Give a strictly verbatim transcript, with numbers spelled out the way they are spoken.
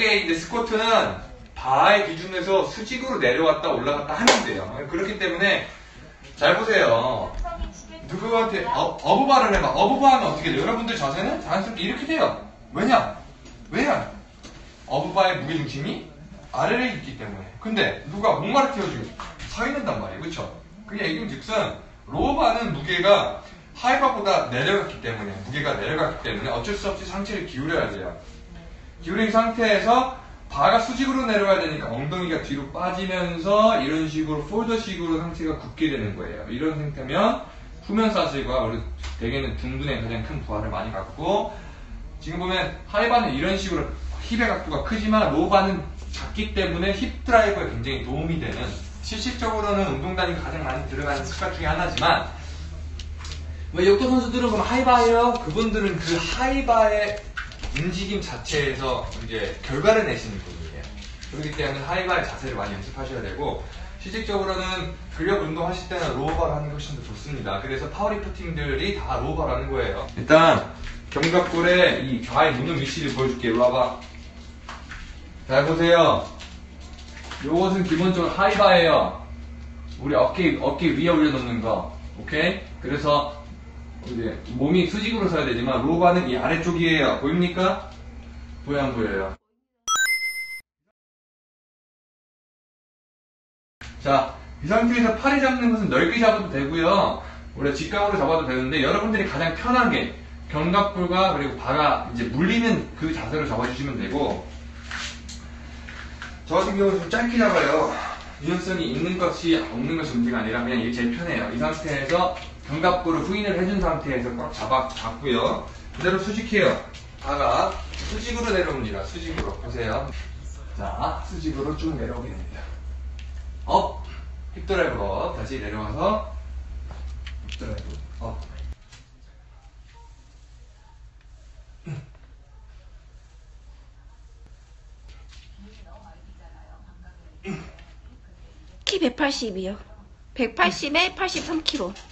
이게 이제 스쿼트는 바의 기준에서 수직으로 내려왔다 올라갔다 하면 돼요. 그렇기 때문에 잘 보세요. 누구한테 어, 어부바를 해봐. 어부바 하면 어떻게 돼요? 여러분들 자세는 자연스럽게 이렇게 돼요. 왜냐? 왜냐? 어부바의 무게중심이 아래에 있기 때문에. 근데 누가 목마를 띄워주고 서 있는단 말이에요. 그쵸? 그게 이긴즉슨 로우바는 무게가 하이바보다 내려갔기 때문에 무게가 내려갔기 때문에 어쩔 수 없이 상체를 기울여야 돼요. 기울인 상태에서 바가 수직으로 내려가야 되니까 엉덩이가 뒤로 빠지면서 이런 식으로 폴더식으로 상체가 굳게 되는 거예요. 이런 상태면 후면 사슬과 우리 대개는 둥근에 가장 큰 부하를 많이 갖고, 지금 보면 하이바는 이런 식으로 힙의 각도가 크지만 로우바는 작기 때문에 힙 드라이브에 굉장히 도움이 되는, 실질적으로는 운동단위가 가장 많이 들어가는 스쿼트 중에 하나지만, 뭐 역도 선수들은 그럼 하이바예요? 그분들은 그 하이바의 움직임 자체에서 이제 결과를 내시는 분이에요. 그렇기 때문에 하이바의 자세를 많이 연습하셔야 되고, 실질적으로는 근력 운동 하실 때는 로우바를 하는 게 훨씬 더 좋습니다. 그래서 파워리프팅들이 다 로우바를 하는 거예요. 일단 견갑골의 이 좌의 무릎 위치를 보여줄게요. 이리 와봐. 잘 보세요. 요것은 기본적으로 하이바예요. 우리 어깨, 어깨 위에 올려놓는 거. 오케이? 그래서 이제 몸이 수직으로 서야 되지만 로우바는 이 아래쪽이에요. 보입니까? 보여 안 보여요? 자, 이 상태에서 팔이 잡는 것은 넓게 잡아도 되고요. 원래 직각으로 잡아도 되는데, 여러분들이 가장 편하게 견갑골과 그리고 바가 이제 물리는 그 자세로 잡아주시면 되고, 저 같은 경우는 좀 짧게 잡아요. 유연성이 있는 것이 없는 것이 문제가 아니라 그냥 이게 제일 편해요. 이 상태에서 견갑골을 후인을 해준 상태에서 꽉 잡아, 잡고요. 그대로 수직해요. 바가 수직으로 내려옵니다. 수직으로. 보세요. 자, 수직으로 쭉 내려오게 됩니다. 업! 힙드라이브 업. 다시 내려와서 힙드라이브 업. 키 백팔십이요. 백팔십에 팔십삼 킬로그램.